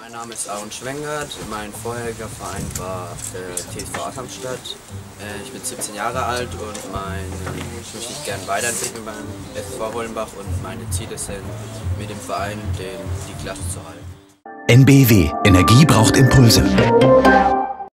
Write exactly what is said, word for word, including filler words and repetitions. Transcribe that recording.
Mein Name ist Aaron Schwengert, mein vorheriger Verein war der T S V Asamstadt. Ich bin siebzehn Jahre alt und mein, ich möchte mich gerne weiterentwickeln beim S V Hollenbach und meine Ziele sind, mit dem Verein den, die Klasse zu halten. N B W. Energie braucht Impulse.